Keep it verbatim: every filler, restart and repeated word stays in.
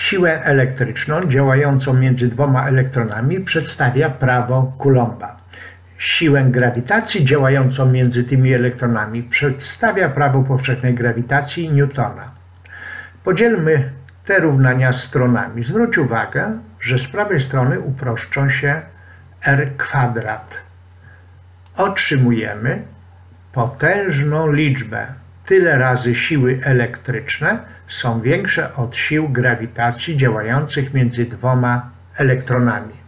Siłę elektryczną działającą między dwoma elektronami przedstawia prawo Coulomba. Siłę grawitacji działającą między tymi elektronami przedstawia prawo powszechnej grawitacji Newtona. Podzielmy te równania stronami. Zwróć uwagę, że z prawej strony uproszczą się r kwadrat. Otrzymujemy potężną liczbę. Tyle razy siły elektryczne są większe od sił grawitacji działających między dwoma elektronami.